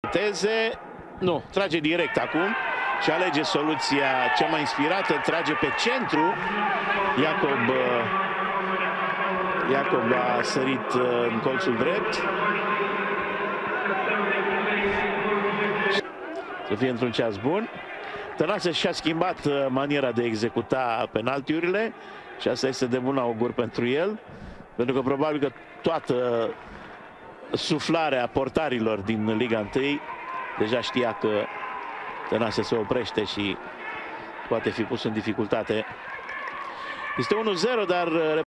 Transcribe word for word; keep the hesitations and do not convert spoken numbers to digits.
Teze, nu, trage direct acum și alege soluția cea mai inspirată, trage pe centru. Iacob, Iacob a sărit în colțul drept. Să fie într-un ceas bun. Tănase și-a schimbat maniera de executa penaltiurile și asta este de bun augur pentru el, pentru că probabil că toată suflarea portarilor din Liga unu deja știa că Tănase se oprește și poate fi pus în dificultate. Este unu zero, dar